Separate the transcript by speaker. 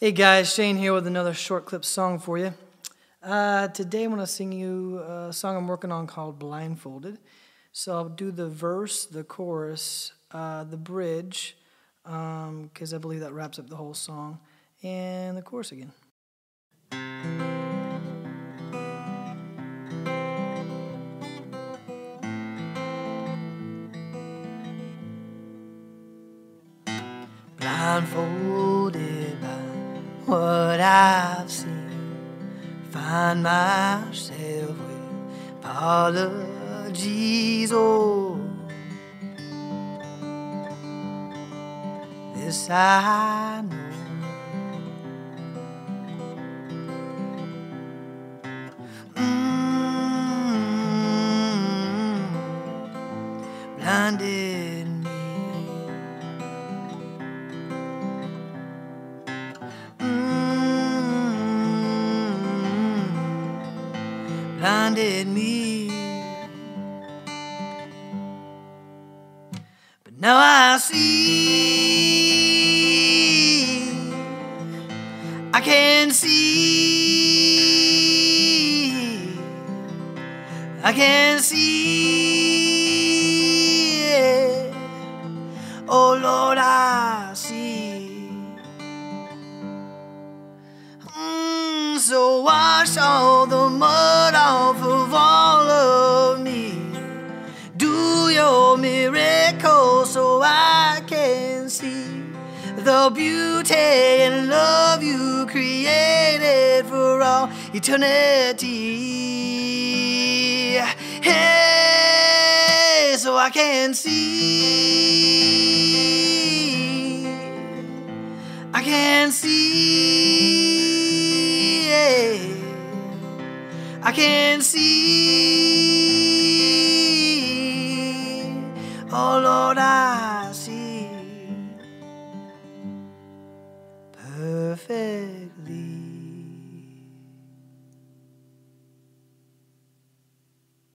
Speaker 1: Hey guys, Shane here with another short clip song for you. Today I'm going to sing you a song I'm working on called Blindfolded. So I'll do the verse, the chorus, the bridge, because I believe that wraps up the whole song, and the chorus again. Blindfolded by what I've seen, find myself with apologies. Oh, this I know, blinded me. Blinded me, but now I see, I can see, I can see, yeah. Oh Lord, I see. So wash all the mud off of all of me. Do your miracle so I can see the beauty and love you created for all eternity. Hey, so I can see, I can see, I can see. Oh Lord, I